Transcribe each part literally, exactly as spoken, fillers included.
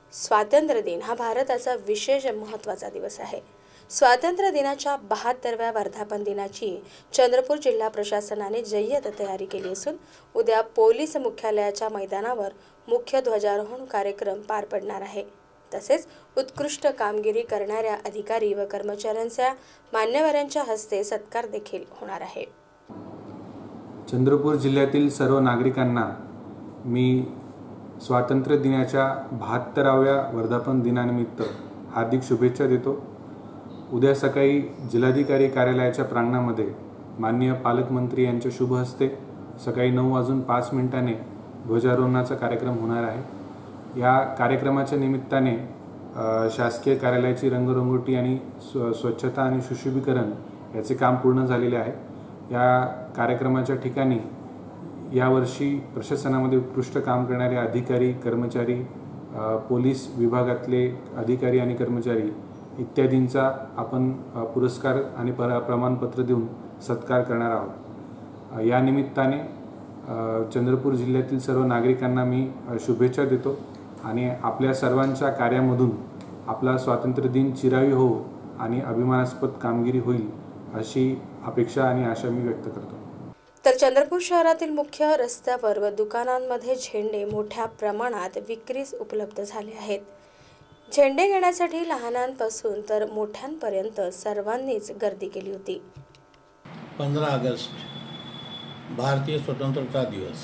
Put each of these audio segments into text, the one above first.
स्वातंत्र्य दिन हा भारताचा विशेष महत्त्वाचा दिवस आहे। स्वातंत्र्य दिनाच्या बहात्तरव्या वर्धापन दिनाची चंद्रपूर जिल्हा प्रशासनाने जय्यत तयारी केली असून उद्या पोलीस मुख्यालयाच्या मैदानावर मुख्य ध्वजारोहण कार्यक्रम पार पडणार आहे। तसेच उत्कृष्ट कामगिरी करणाऱ्या अधिकारी व कर्मचाऱ्यांचा मान्यवरांच्या हस्ते सत्कार देखील होणार आहे। चंद्रपूर जिल्ह्यातील सर्व नागरिकांना मी स्वातंत्र्य दिनाच्या बहात्तराव्या वर्धापन दिनानिमित्त हार्दिक शुभेच्छा देतो। उद्या सकाळी जिल्हाधिकारी कार्यालयाच्या प्रांगणामध्ये माननीय पालकमंत्री यांच्या शुभ हस्ते सकाळी नऊ वाजून पाच मिनिटांनी ध्वजारोहणाचा कार्यक्रम होणार आहे। या कार्यक्रमाच्या निमित्ताने शासकीय कार्यालयाची रंगरंगोटी आणि स्वच्छता आणि सुशोभीकरण याचे काम पूर्ण झालेले आहे। या कार्यक्रमाच्या ठिकाणी यावर्षी प्रशासनामध्ये उत्कृष्ट काम करणारे अधिकारी, कर्मचारी, पोलीस विभागातले अधिकारी आणि कर्मचारी इत्यादींचा आपण पुरस्कार आणि प्रमाणपत्र देऊन सत्कार करणार आहोत। या निमित्ताने चंद्रपूर जिल्ह्यातील सर्व नागरिकांना मी शुभेच्छा देतो आणि आपल्या सर्वांच्या कार्यामधून आपला स्वातंत्र्य दिन चिरावी हो आणि अभिमानास्पद कामगिरी होईल अशी अपेक्षा आणि आशा मी व्यक्त करतो। तर चंद्रपूर शहरातील मुख्य रस्त्यावर व दुकानांमध्ये झेंडे मोठ्या प्रमाणात विक्रीस उपलब्ध झाले आहेत। झेंडे घेण्यासाठी लहानांपासून तर मोठ्यांपर्यंत सर्वांनीच गर्दी केली होती। पंद्रह अगस्त भारतीय स्वतंत्रता दिवस।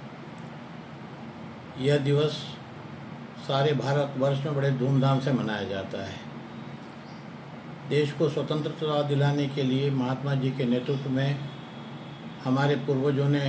यह दिवस सारे भारतवर्ष में बड़े धूमधाम से मनाया जाता है। देश को स्वतंत्रता दिलाने के लिए महात्मा जी के नेतृत्व में हमारे पूर्वजों ने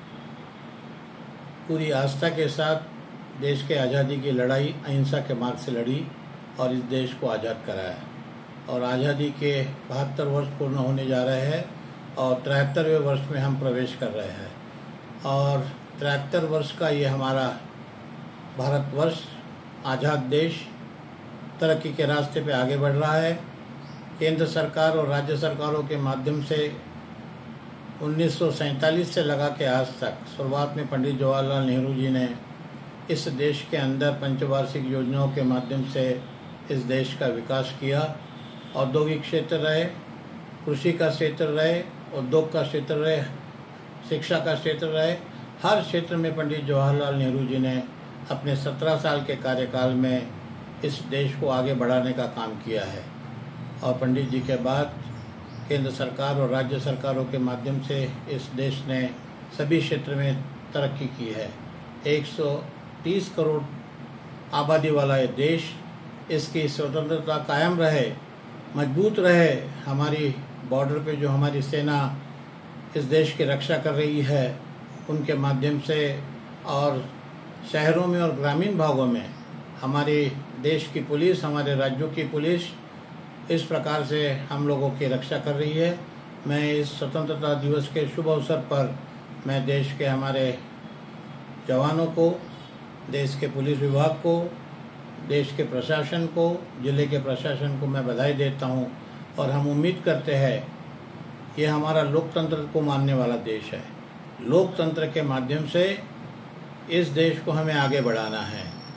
पूरी आस्था के साथ देश के आज़ादी की लड़ाई अहिंसा के मार्ग से लड़ी और इस देश को आज़ाद कराया। और आज़ादी के बहत्तर वर्ष पूर्ण होने जा रहे हैं और तिहत्तरवें वर्ष में हम प्रवेश कर रहे हैं। और तिहत्तर वर्ष का ये हमारा भारतवर्ष आज़ाद देश तरक्की के रास्ते पे आगे बढ़ रहा है। केंद्र सरकार और राज्य सरकारों के माध्यम से उन्नीस सौ सैंतालीस से लगा के आज तक शुरुआत में पंडित जवाहरलाल नेहरू जी ने इस देश के अंदर पंचवार्षिक योजनाओं के माध्यम से इस देश का विकास किया। औद्योगिक क्षेत्र रहे, कृषि का क्षेत्र रहे, उद्योग का क्षेत्र रहे, शिक्षा का क्षेत्र रहे, हर क्षेत्र में पंडित जवाहरलाल नेहरू जी ने अपने सत्रह साल के कार्यकाल में इस देश को आगे बढ़ाने का काम किया है। और पंडित जी के बाद केंद्र सरकार और राज्य सरकारों के माध्यम से इस देश ने सभी क्षेत्र में तरक्की की है। एक सौ तीस करोड़ आबादी वाला ये देश, इसकी स्वतंत्रता कायम रहे, मजबूत रहे। हमारी बॉर्डर पे जो हमारी सेना इस देश की रक्षा कर रही है उनके माध्यम से, और शहरों में और ग्रामीण भागों में हमारे देश की पुलिस, हमारे राज्यों की पुलिस इस प्रकार से हम लोगों की रक्षा कर रही है। मैं इस स्वतंत्रता दिवस के शुभ अवसर पर मैं देश के हमारे जवानों को, देश के पुलिस विभाग को, देश के प्रशासन को, जिले के प्रशासन को मैं बधाई देता हूं। और हम उम्मीद करते हैं ये हमारा लोकतंत्र को मानने वाला देश है। लोकतंत्र के माध्यम से इस देश को हमें आगे बढ़ाना है।